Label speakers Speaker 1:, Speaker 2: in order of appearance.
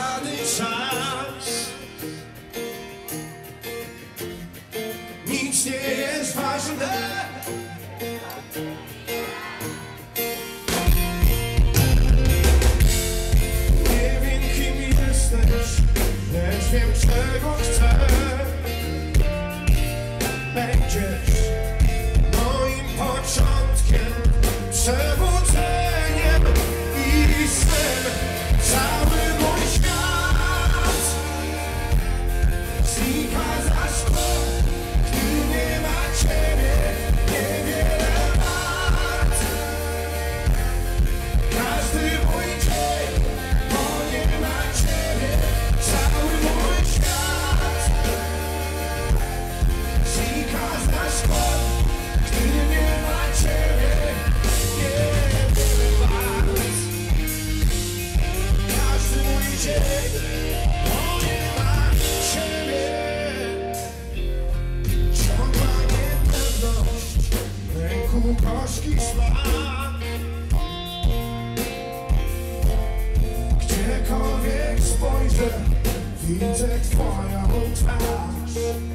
Speaker 1: żaden czas. Nic nie jest ważne. Nie wiem, kim jesteś, lecz wiem, czego chcę. Będziesz moim początkiem, przewodzeniem i snem. Cały mój świat znika za szkłem, gdy nie ma ciebie, niewiele wart. Każdy mój dzień, bo nie ma ciebie. Cały mój świat znika za szkłem, gdy nie ma ciebie, niewiele wart. Każdy mój dzień, bo nie ma ciebie. Ciągła niepewność, w ręku gorzki smak. Gdziekolwiek spojrzę, widzę twoją twarz.